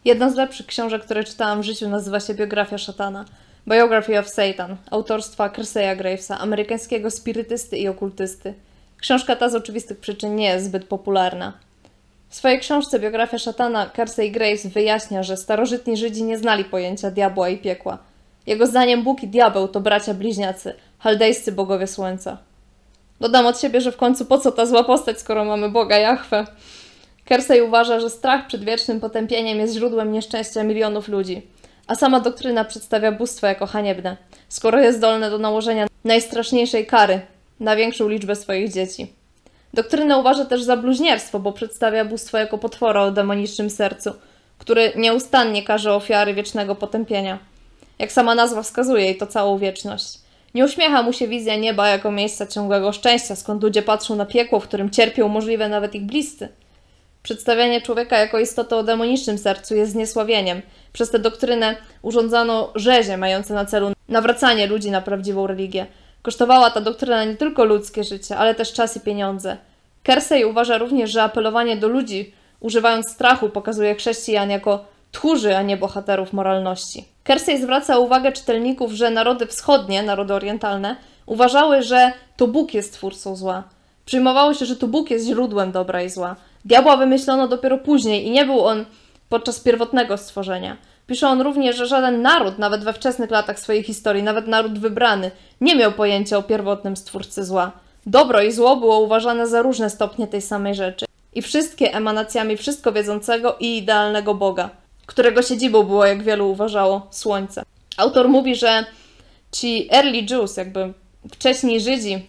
Jedna z lepszych książek, które czytałam w życiu, nazywa się Biografia szatana. Biography of Satan, autorstwa Kerseya Gravesa, amerykańskiego spirytysty i okultysty. Książka ta z oczywistych przyczyn nie jest zbyt popularna. W swojej książce Biografia szatana Kersey Graves wyjaśnia, że starożytni Żydzi nie znali pojęcia diabła i piekła. Jego zdaniem Bóg i diabeł to bracia bliźniacy, chaldejscy bogowie słońca. Dodam od siebie, że w końcu po co ta zła postać, skoro mamy Boga Jahwe? Kersey uważa, że strach przed wiecznym potępieniem jest źródłem nieszczęścia milionów ludzi, a sama doktryna przedstawia bóstwo jako haniebne, skoro jest zdolne do nałożenia najstraszniejszej kary na większą liczbę swoich dzieci. Doktrynę uważa też za bluźnierstwo, bo przedstawia bóstwo jako potwora o demonicznym sercu, który nieustannie karze ofiary wiecznego potępienia. Jak sama nazwa wskazuje, i to całą wieczność. Nie uśmiecha mu się wizja nieba jako miejsca ciągłego szczęścia, skąd ludzie patrzą na piekło, w którym cierpią możliwe nawet ich bliscy. Przedstawianie człowieka jako istoty o demonicznym sercu jest zniesławieniem. Przez tę doktrynę urządzano rzezie mające na celu nawracanie ludzi na prawdziwą religię. Kosztowała ta doktryna nie tylko ludzkie życie, ale też czas i pieniądze. Kersey uważa również, że apelowanie do ludzi, używając strachu, pokazuje chrześcijan jako tchórzy, a nie bohaterów moralności. Kersey zwraca uwagę czytelników, że narody wschodnie, narody orientalne, uważały, że to Bóg jest twórcą zła. Przyjmowało się, że to Bóg jest źródłem dobra i zła. Diabła wymyślono dopiero później i nie był on podczas pierwotnego stworzenia. Pisze on również, że żaden naród, nawet we wczesnych latach swojej historii, nawet naród wybrany, nie miał pojęcia o pierwotnym stwórcy zła. Dobro i zło było uważane za różne stopnie tej samej rzeczy i wszystkie emanacjami wszystko wiedzącego i idealnego Boga, którego siedzibą było, jak wielu uważało, słońce. Autor mówi, że ci early Jews, jakby wcześniej Żydzi,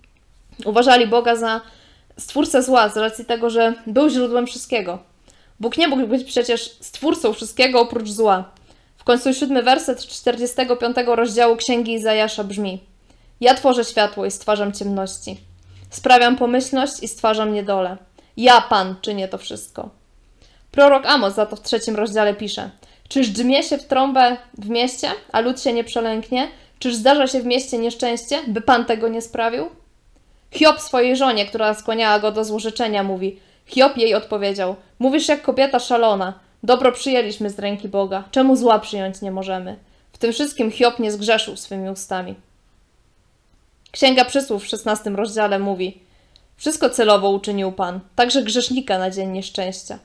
uważali Boga za stwórcę zła z racji tego, że był źródłem wszystkiego. Bóg nie mógł być przecież stwórcą wszystkiego oprócz zła. W końcu 7 werset 45 rozdziału Księgi Izajasza brzmi: Ja tworzę światło i stwarzam ciemności. Sprawiam pomyślność i stwarzam niedolę. Ja, Pan, czynię to wszystko. Prorok Amos za to w 3 rozdziale pisze: Czyż drzmie się w trąbę w mieście, a lud się nie przelęknie? Czyż zdarza się w mieście nieszczęście, by Pan tego nie sprawił? Hiob swojej żonie, która skłaniała go do złorzeczenia, mówi: Hiob jej odpowiedział: Mówisz jak kobieta szalona. Dobro przyjęliśmy z ręki Boga. Czemu zła przyjąć nie możemy? W tym wszystkim Hiob nie zgrzeszył swymi ustami. Księga Przysłów w 16 rozdziale mówi: Wszystko celowo uczynił Pan, także grzesznika na dzień nieszczęścia.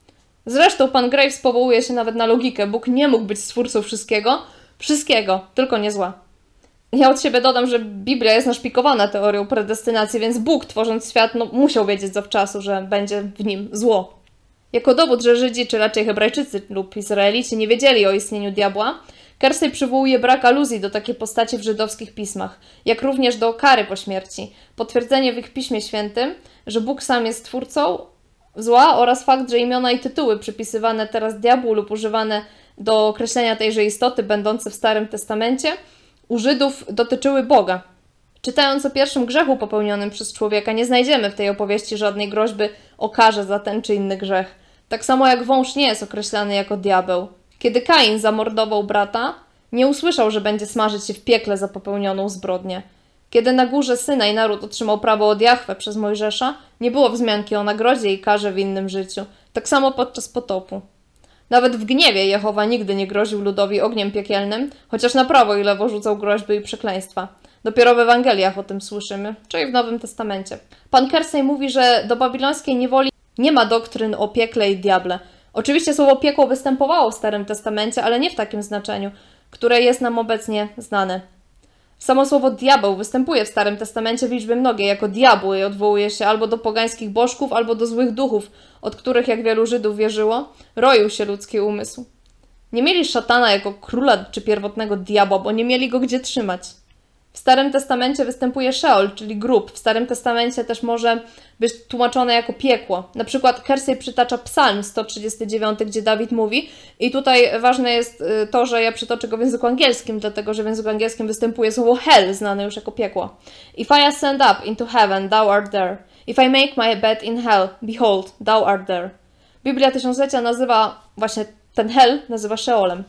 Zresztą pan Graves powołuje się nawet na logikę. Bóg nie mógł być stwórcą wszystkiego, tylko nie zła. Ja od siebie dodam, że Biblia jest naszpikowana teorią predestynacji, więc Bóg, tworząc świat, musiał wiedzieć zawczasu, że będzie w nim zło. Jako dowód, że Żydzi, czy raczej Hebrajczycy lub Izraelici nie wiedzieli o istnieniu diabła, Kersey przywołuje brak aluzji do takiej postaci w żydowskich pismach, jak również do kary po śmierci, potwierdzenie w ich Piśmie Świętym, że Bóg sam jest twórcą zła oraz fakt, że imiona i tytuły przypisywane teraz diabłu lub używane do określenia tejże istoty będące w Starym Testamencie u Żydów dotyczyły Boga. Czytając o pierwszym grzechu popełnionym przez człowieka, nie znajdziemy w tej opowieści żadnej groźby o karze za ten czy inny grzech. Tak samo jak wąż nie jest określany jako diabeł. Kiedy Kain zamordował brata, nie usłyszał, że będzie smażyć się w piekle za popełnioną zbrodnię. Kiedy na górze Synaj naród otrzymał prawo od Jahwe przez Mojżesza, nie było wzmianki o nagrodzie i karze w innym życiu. Tak samo podczas potopu. Nawet w gniewie Jehowa nigdy nie groził ludowi ogniem piekielnym, chociaż na prawo i lewo rzucał groźby i przekleństwa. Dopiero w Ewangeliach o tym słyszymy, czyli w Nowym Testamencie. Pan Kersey mówi, że do babilońskiej niewoli nie ma doktryn o piekle i diable. Oczywiście słowo piekło występowało w Starym Testamencie, ale nie w takim znaczeniu, które jest nam obecnie znane. Samo słowo diabeł występuje w Starym Testamencie w liczbie mnogiej jako diabły i odwołuje się albo do pogańskich bożków, albo do złych duchów, od których, jak wielu Żydów wierzyło, roił się ludzki umysł. Nie mieli szatana jako króla czy pierwotnego diabła, bo nie mieli go gdzie trzymać. W Starym Testamencie występuje Szeol, czyli grób. W Starym Testamencie też może być tłumaczone jako piekło. Na przykład Kersey przytacza Psalm 139, gdzie Dawid mówi, i tutaj ważne jest to, że ja przytoczę go w języku angielskim, dlatego że w języku angielskim występuje słowo hell, znane już jako piekło. If I ascend up into heaven, thou art there. If I make my bed in hell, behold, thou art there. Biblia Tysiąclecia nazywa właśnie ten hell, nazywa Szeolem.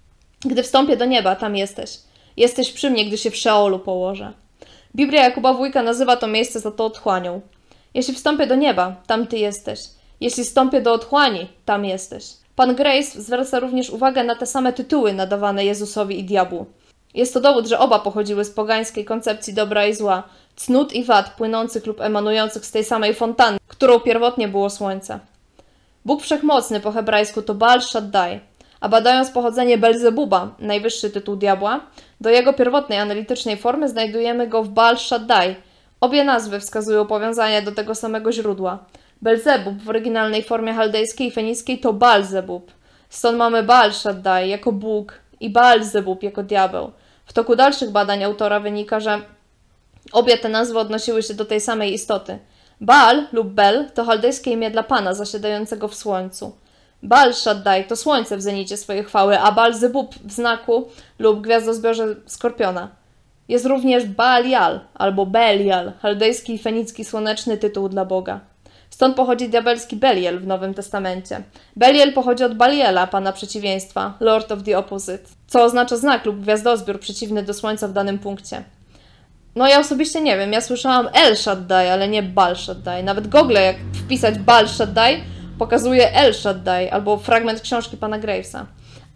Gdy wstąpię do nieba, tam jesteś. Jesteś przy mnie, gdy się w Szeolu położę. Biblia Jakuba Wójka nazywa to miejsce za to otchłanią. Jeśli wstąpię do nieba, tam ty jesteś. Jeśli wstąpię do otchłani, tam jesteś. Pan Grace zwraca również uwagę na te same tytuły nadawane Jezusowi i diabłu. Jest to dowód, że oba pochodziły z pogańskiej koncepcji dobra i zła, cnót i wad płynących lub emanujących z tej samej fontanny, którą pierwotnie było słońce. Bóg Wszechmocny po hebrajsku to Baal Shaddai, a badając pochodzenie Belzebuba, najwyższy tytuł diabła, do jego pierwotnej analitycznej formy znajdujemy go w Baal Shaddai. Obie nazwy wskazują powiązanie do tego samego źródła. Belzebub w oryginalnej formie chaldejskiej i fenickiej to Baal-zebub. Stąd mamy Baal Shaddai jako Bóg i Baal-zebub jako diabeł. W toku dalszych badań autora wynika, że obie te nazwy odnosiły się do tej samej istoty. Baal lub Bel to chaldejskie imię dla Pana zasiadającego w słońcu. Baal Shaddai to słońce w zenicie swojej chwały, a Baal-zebub w znaku lub gwiazdozbiorze skorpiona. Jest również Baal-jal albo Belial, chaldejski i fenicki słoneczny tytuł dla Boga. Stąd pochodzi diabelski Belial w Nowym Testamencie. Belial pochodzi od Baliela, pana przeciwieństwa, Lord of the Opposite, co oznacza znak lub gwiazdozbiór przeciwny do słońca w danym punkcie. No ja osobiście nie wiem, ja słyszałam El Shaddai, ale nie Baal Shaddai. Nawet Google, jak wpisać Baal Shaddai, pokazuje El Shaddai albo fragment książki pana Gravesa.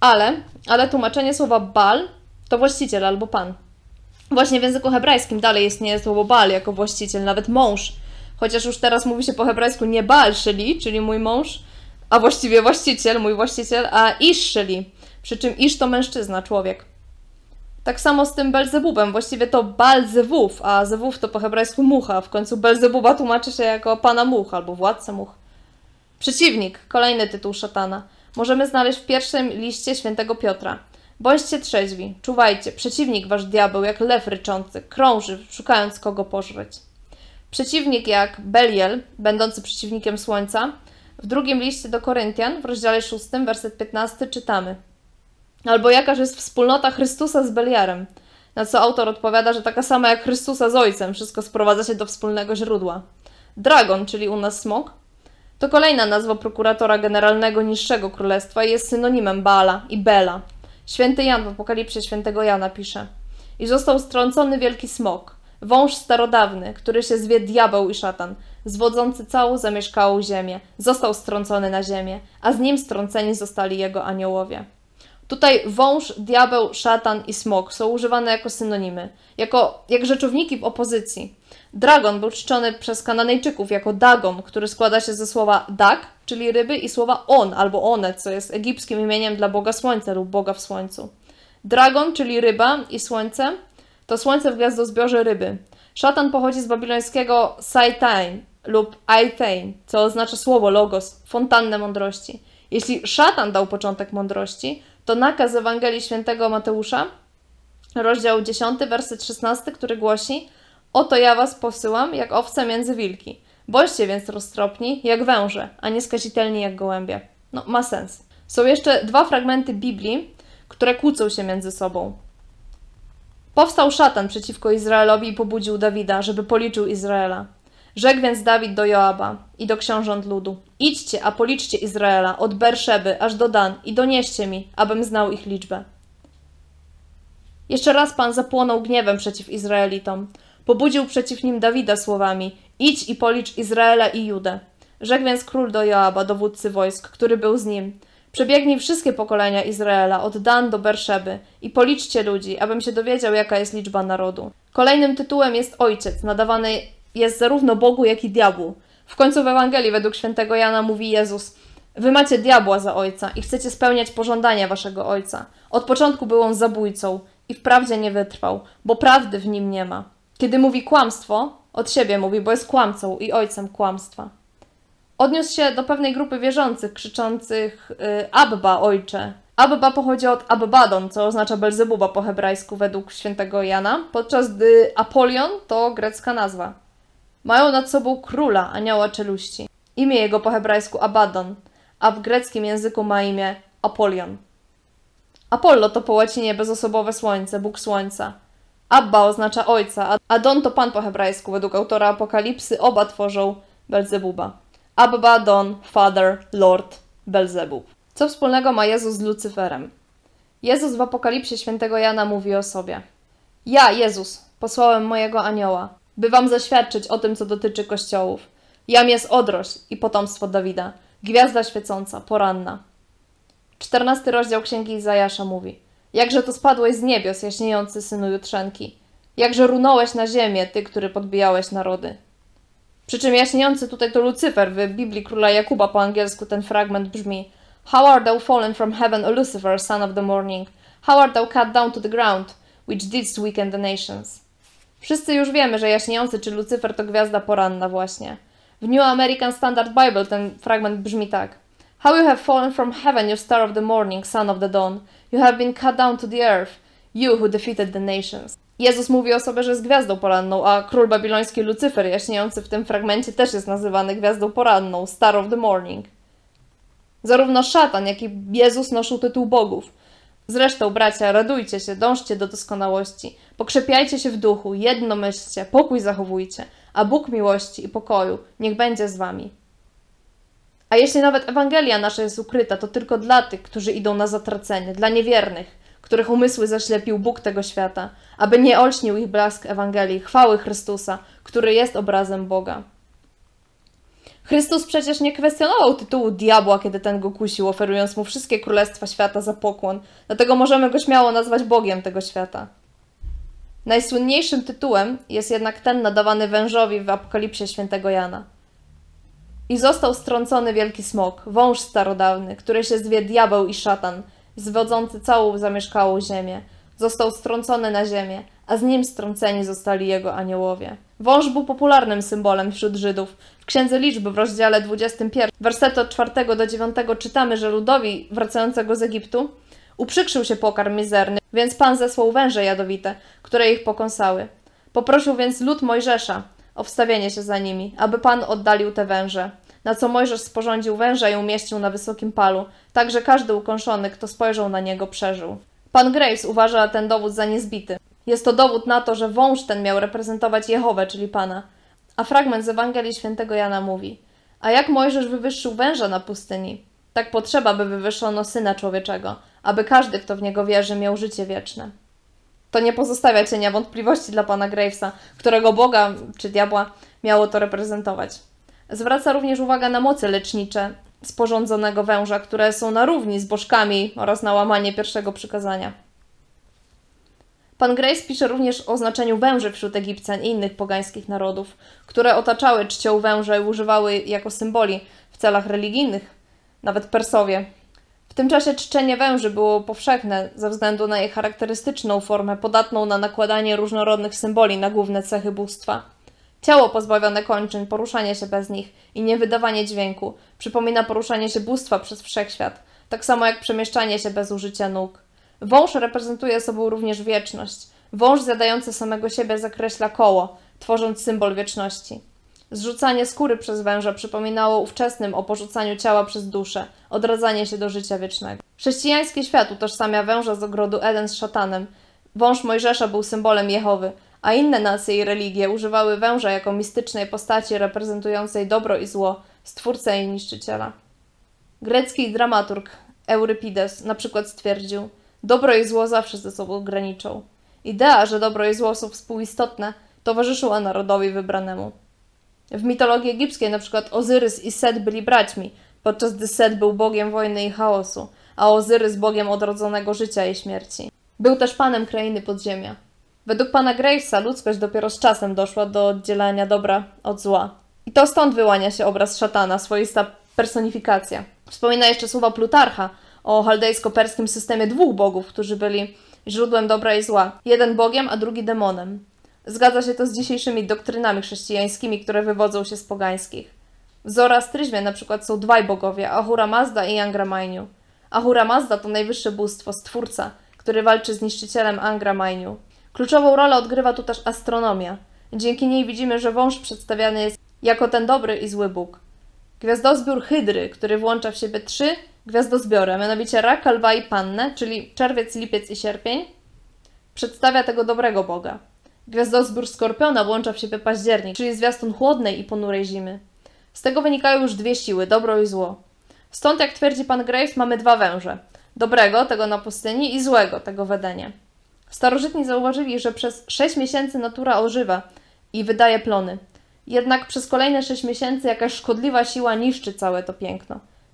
Ale tłumaczenie słowa Baal to właściciel albo pan. Właśnie w języku hebrajskim dalej istnieje słowo Baal jako właściciel, nawet mąż. Chociaż już teraz mówi się po hebrajsku nie Baal Sheli, czyli mój mąż, a właściwie właściciel, mój właściciel, a Ish Sheli, przy czym Ish to mężczyzna, człowiek. Tak samo z tym Belzebubem, właściwie to Baal-zewów, a zewów to po hebrajsku mucha, w końcu Belzebuba tłumaczy się jako pana much albo władcę much. Przeciwnik, kolejny tytuł szatana, możemy znaleźć w pierwszym liście świętego Piotra. Bądźcie trzeźwi, czuwajcie, przeciwnik wasz diabeł jak lew ryczący, krąży, szukając kogo pożreć. Przeciwnik jak Belial, będący przeciwnikiem słońca, w drugim liście do Koryntian, w rozdziale 6, werset 15 czytamy: albo jakaż jest wspólnota Chrystusa z Beliarem, na co autor odpowiada, że taka sama jak Chrystusa z Ojcem, wszystko sprowadza się do wspólnego źródła. Dragon, czyli u nas smok, to kolejna nazwa prokuratora generalnego niższego królestwa i jest synonimem Baala i Bela. Święty Jan w Apokalipsie świętego Jana pisze: i został strącony wielki smok, wąż starodawny, który się zwie diabeł i szatan, zwodzący całą zamieszkałą ziemię, został strącony na ziemię, a z nim strąceni zostali jego aniołowie. Tutaj wąż, diabeł, szatan i smok są używane jako synonimy, jak rzeczowniki w opozycji. Dragon był czczony przez Kananejczyków jako Dagon, który składa się ze słowa dag, czyli ryby, i słowa on albo onet, co jest egipskim imieniem dla Boga Słońca lub Boga w Słońcu. Dragon, czyli ryba, i słońce, to słońce w gwiazdozbiorze ryby. Szatan pochodzi z babilońskiego Saitain lub Aitain, co oznacza słowo logos, fontannę mądrości. Jeśli szatan dał początek mądrości, to nakaz Ewangelii Świętego Mateusza, rozdział 10, werset 16, który głosi: oto ja was posyłam jak owce między wilki. Bądźcie więc roztropni jak węże, a nie skazitelni jak gołębie. No, ma sens. Są jeszcze dwa fragmenty Biblii, które kłócą się między sobą. Powstał szatan przeciwko Izraelowi i pobudził Dawida, żeby policzył Izraela. Rzekł więc Dawid do Joaba i do książąt ludu: idźcie, a policzcie Izraela od Berszeby aż do Dan i donieście mi, abym znał ich liczbę. Jeszcze raz Pan zapłonął gniewem przeciw Izraelitom. Pobudził przeciw nim Dawida słowami: idź i policz Izraela i Judę. Rzekł więc król do Joaba, dowódcy wojsk, który był z nim: przebiegnij wszystkie pokolenia Izraela, od Dan do Berszeby, i policzcie ludzi, abym się dowiedział, jaka jest liczba narodu. Kolejnym tytułem jest Ojciec, nadawany jest zarówno Bogu, jak i diabłu. W końcu w Ewangelii według świętego Jana mówi Jezus: wy macie diabła za ojca i chcecie spełniać pożądania waszego ojca. Od początku był on zabójcą i wprawdzie nie wytrwał, bo prawdy w nim nie ma. Kiedy mówi kłamstwo, od siebie mówi, bo jest kłamcą i ojcem kłamstwa. Odniósł się do pewnej grupy wierzących, krzyczących: Abba, ojcze. Abba pochodzi od Abbadon, co oznacza Belzebuba po hebrajsku według świętego Jana, podczas gdy Apolion to grecka nazwa. Mają nad sobą króla, anioła czeluści. Imię jego po hebrajsku Abaddon, a w greckim języku ma imię Apolion. Apollo to po łacinie bezosobowe słońce, Bóg słońca. Abba oznacza ojca, a Adon to pan po hebrajsku. Według autora Apokalipsy oba tworzą Belzebuba. Abba, Don, Father, Lord, Belzebub. Co wspólnego ma Jezus z Lucyferem? Jezus w Apokalipsie świętego Jana mówi o sobie: ja, Jezus, posłałem mojego anioła, by wam zaświadczyć o tym, co dotyczy kościołów. Jam jest odrość i potomstwo Dawida, gwiazda świecąca, poranna. 14 rozdział Księgi Izajasza mówi: Jakże to spadłeś z niebios, jaśniejący synu Jutrzenki. Jakże runąłeś na ziemię, ty, który podbijałeś narody. Przy czym jaśniejący tutaj to Lucyfer. W Biblii Króla Jakuba po angielsku ten fragment brzmi: How art thou fallen from heaven, O Lucifer, son of the morning? How art thou cut down to the ground, which didst weaken the nations? Wszyscy już wiemy, że jaśniejący czy Lucyfer to gwiazda poranna właśnie. W New American Standard Bible ten fragment brzmi tak: How you have fallen from heaven, you star of the morning, son of the dawn. You have been cut down to the earth, you who defeated the nations. Jezus mówi o sobie, że jest gwiazdą poranną, a król babiloński Lucyfer, jaśniejący w tym fragmencie, też jest nazywany gwiazdą poranną, star of the morning. Zarówno szatan, jak i Jezus noszą tytuł bogów. Zresztą, bracia, radujcie się, dążcie do doskonałości, pokrzepiajcie się w duchu, jedno myślcie, pokój zachowujcie, a Bóg miłości i pokoju niech będzie z wami. A jeśli nawet Ewangelia nasza jest ukryta, to tylko dla tych, którzy idą na zatracenie, dla niewiernych, których umysły zaślepił Bóg tego świata, aby nie olśnił ich blask Ewangelii, chwały Chrystusa, który jest obrazem Boga. Chrystus przecież nie kwestionował tytułu diabła, kiedy ten go kusił, oferując mu wszystkie królestwa świata za pokłon, dlatego możemy go śmiało nazwać Bogiem tego świata. Najsłynniejszym tytułem jest jednak ten nadawany wężowi w Apokalipsie świętego Jana. I został strącony wielki smok, wąż starodawny, który się zwie diabeł i szatan, zwodzący całą zamieszkałą ziemię. Został strącony na ziemię, a z nim strąceni zostali jego aniołowie. Wąż był popularnym symbolem wśród Żydów. W Księdze Liczby w rozdziale 21, wersety od 4 do 9 czytamy, że ludowi wracającego z Egiptu uprzykrzył się pokarm mizerny, więc Pan zesłał węże jadowite, które ich pokąsały. Poprosił więc lud Mojżesza o wstawienie się za nimi, aby Pan oddalił te węże. Na co Mojżesz sporządził węża i umieścił na wysokim palu, tak że każdy ukąszony, kto spojrzał na niego, przeżył. Pan Graves uważa ten dowód za niezbity. Jest to dowód na to, że wąż ten miał reprezentować Jehowę, czyli Pana. A fragment z Ewangelii świętego Jana mówi: A jak Mojżesz wywyższył węża na pustyni, tak potrzeba, by wywyższono Syna Człowieczego, aby każdy, kto w Niego wierzy, miał życie wieczne. To nie pozostawia cienia wątpliwości dla pana Gravesa, którego Boga czy diabła miało to reprezentować. Zwraca również uwagę na moce lecznicze sporządzonego węża, które są na równi z bożkami oraz na łamanie pierwszego przykazania. Pan Graves pisze również o znaczeniu węży wśród Egipcjan i innych pogańskich narodów, które otaczały czcią węże i używały jako symboli w celach religijnych, nawet Persowie. W tym czasie czczenie węży było powszechne ze względu na jej charakterystyczną formę, podatną na nakładanie różnorodnych symboli na główne cechy bóstwa. Ciało pozbawione kończyn, poruszanie się bez nich i niewydawanie dźwięku przypomina poruszanie się bóstwa przez wszechświat, tak samo jak przemieszczanie się bez użycia nóg. Wąż reprezentuje sobą również wieczność. Wąż zjadający samego siebie zakreśla koło, tworząc symbol wieczności. Zrzucanie skóry przez węża przypominało ówczesnym o porzucaniu ciała przez duszę, odradzanie się do życia wiecznego. Chrześcijański świat utożsamia węża z ogrodu Eden z szatanem. Wąż Mojżesza był symbolem Jehowy, a inne nacje i religie używały węża jako mistycznej postaci reprezentującej dobro i zło, stwórcę i niszczyciela. Grecki dramaturg Eurypides na przykład stwierdził: dobro i zło zawsze ze sobą graniczą. Idea, że dobro i zło są współistotne, towarzyszyła narodowi wybranemu. W mitologii egipskiej na przykład Ozyrys i Set byli braćmi, podczas gdy Set był bogiem wojny i chaosu, a Ozyrys bogiem odrodzonego życia i śmierci. Był też panem krainy podziemia. Według pana Gravesa ludzkość dopiero z czasem doszła do oddzielania dobra od zła. I to stąd wyłania się obraz szatana, swoista personifikacja. Wspomina jeszcze słowa Plutarcha o chaldejsko-perskim systemie dwóch bogów, którzy byli źródłem dobra i zła. Jeden bogiem, a drugi demonem. Zgadza się to z dzisiejszymi doktrynami chrześcijańskimi, które wywodzą się z pogańskich. W zoroastryzmie na przykład są dwaj bogowie, Ahura Mazda i Angra Mainyu. Ahura Mazda to najwyższe bóstwo, stwórca, który walczy z niszczycielem Angra Mainyu. Kluczową rolę odgrywa tu też astronomia. Dzięki niej widzimy, że wąż przedstawiany jest jako ten dobry i zły Bóg. Gwiazdozbiór Hydry, który włącza w siebie 3 gwiazdozbiory, a mianowicie Raka, Lwa i Pannę, czyli czerwiec, lipiec i sierpień, przedstawia tego dobrego Boga. Gwiazdozbiór Skorpiona włącza w siebie październik, czyli zwiastun chłodnej i ponurej zimy. Z tego wynikają już dwie siły, dobro i zło. Stąd, jak twierdzi pan Graves, mamy dwa węże. Dobrego, tego na pustyni, i złego, tego w Edenie. Starożytni zauważyli, że przez 6 miesięcy natura ożywa i wydaje plony. Jednak przez kolejne 6 miesięcy jakaś szkodliwa siła niszczy całe to piękno.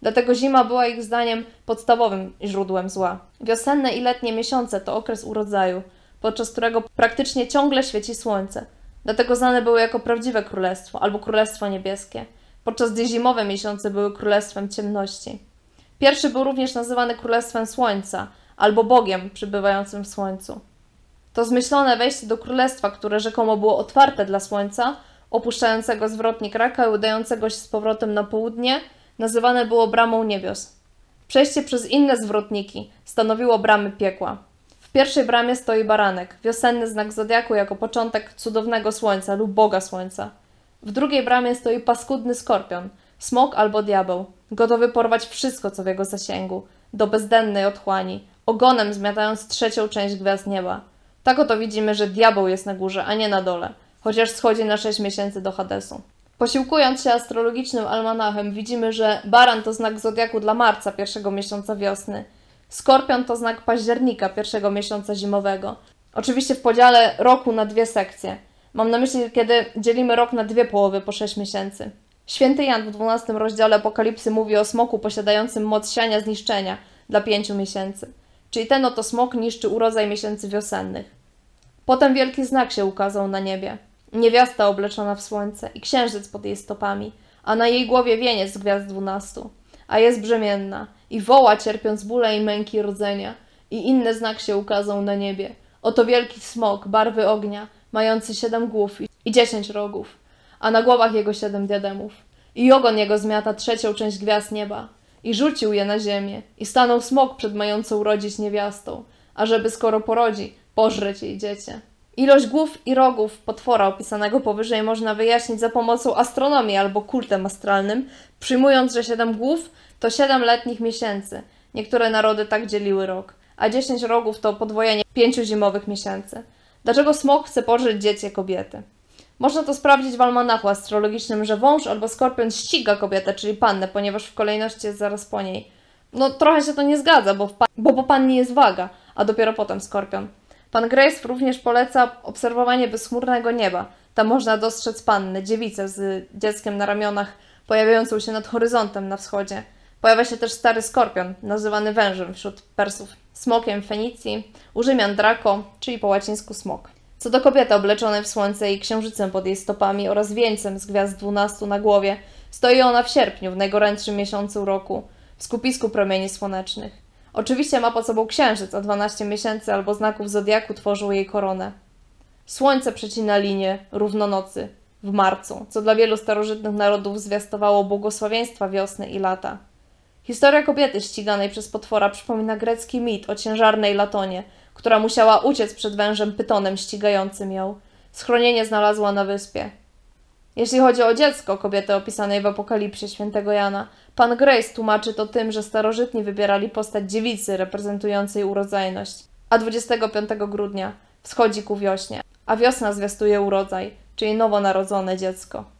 Dlatego zima była ich zdaniem podstawowym źródłem zła. Wiosenne i letnie miesiące to okres urodzaju, podczas którego praktycznie ciągle świeci słońce. Dlatego znane były jako prawdziwe królestwo albo królestwo niebieskie, podczas gdy zimowe miesiące były królestwem ciemności. Pierwszy był również nazywany królestwem słońca albo Bogiem przybywającym w słońcu. To zmyślone wejście do królestwa, które rzekomo było otwarte dla słońca, opuszczającego zwrotnik raka i udającego się z powrotem na południe, nazywane było bramą niebios. Przejście przez inne zwrotniki stanowiło bramy piekła. W pierwszej bramie stoi baranek, wiosenny znak zodiaku jako początek cudownego słońca lub Boga słońca. W drugiej bramie stoi paskudny skorpion, smok albo diabeł, gotowy porwać wszystko, co w jego zasięgu, do bezdennej otchłani, ogonem zmiatając trzecią część gwiazd nieba. Tak oto widzimy, że diabeł jest na górze, a nie na dole, chociaż schodzi na 6 miesięcy do Hadesu. Posiłkując się astrologicznym almanachem, widzimy, że baran to znak zodiaku dla marca, pierwszego miesiąca wiosny. Skorpion to znak października, pierwszego miesiąca zimowego. Oczywiście w podziale roku na dwie sekcje. Mam na myśli, kiedy dzielimy rok na dwie połowy po 6 miesięcy. Święty Jan w 12 rozdziale Apokalipsy mówi o smoku posiadającym moc siania zniszczenia dla 5 miesięcy. Czyli ten oto smok niszczy urodzaj miesięcy wiosennych. Potem wielki znak się ukazał na niebie. Niewiasta obleczona w słońce i księżyc pod jej stopami, a na jej głowie wieniec z gwiazd 12. A jest brzemienna i woła, cierpiąc bóle i męki rodzenia. I inny znak się ukazał na niebie. Oto wielki smok barwy ognia, mający 7 głów i 10 rogów, a na głowach jego 7 diademów. I ogon jego zmiata trzecią część gwiazd nieba. I rzucił je na ziemię. I stanął smok przed mającą urodzić niewiastą, ażeby skoro porodzi, pożreć jej dziecię. Ilość głów i rogów potwora opisanego powyżej można wyjaśnić za pomocą astronomii albo kultem astralnym, przyjmując, że 7 głów to 7 letnich miesięcy. Niektóre narody tak dzieliły rok, a 10 rogów to podwojenie 5 zimowych miesięcy. Dlaczego smok chce pożreć dziecię kobiety? Można to sprawdzić w almanachu astrologicznym, że wąż albo skorpion ściga kobietę, czyli pannę, ponieważ w kolejności jest zaraz po niej. No trochę się to nie zgadza, bo po pannie jest waga, a dopiero potem skorpion. Pan Grace również poleca obserwowanie bezchmurnego nieba. Tam można dostrzec pannę, dziewicę z dzieckiem na ramionach, pojawiającą się nad horyzontem na wschodzie. Pojawia się też stary skorpion, nazywany wężem wśród Persów, smokiem w Fenicji, u Rzymian Draco, czyli po łacińsku smok. Co do kobiety obleczonej w słońce i księżycem pod jej stopami oraz wieńcem z gwiazd 12 na głowie, stoi ona w sierpniu, w najgorętszym miesiącu roku, w skupisku promieni słonecznych. Oczywiście ma pod sobą księżyc, a 12 miesięcy albo znaków zodiaku tworzą jej koronę. Słońce przecina linię równonocy w marcu, co dla wielu starożytnych narodów zwiastowało błogosławieństwa wiosny i lata. Historia kobiety ściganej przez potwora przypomina grecki mit o ciężarnej Latonie, która musiała uciec przed wężem Pytonem ścigającym ją. Schronienie znalazła na wyspie. Jeśli chodzi o dziecko kobiety opisanej w Apokalipsie świętego Jana, pan Grace tłumaczy to tym, że starożytni wybierali postać dziewicy reprezentującej urodzajność, a 25 grudnia wschodzi ku wiośnie, a wiosna zwiastuje urodzaj, czyli nowonarodzone dziecko.